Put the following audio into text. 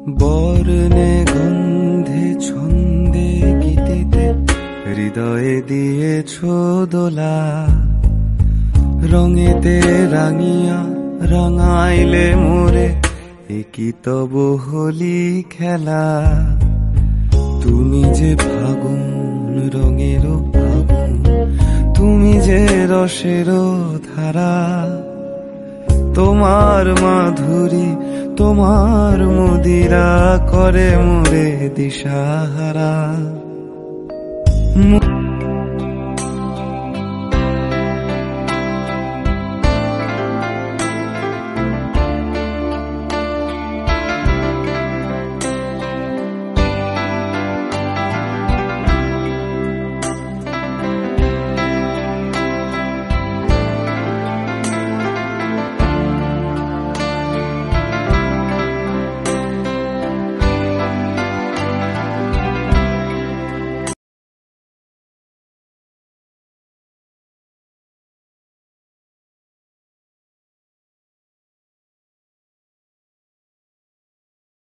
বর্ণে গন্ধে ছন্দে গীতিতে হৃদয়ে দিয়েছো দোলা, রঙেতে রাঙিয়া রাঙাইলে মোরে, একই তব হোলি খেলা। তুমি যে ফাগুন রঙেরও ফাগুন, তুমি যে রসেরও ধারা, তোমার মাধুরী তোমার মদিরা করে মোরে দিশাহারা।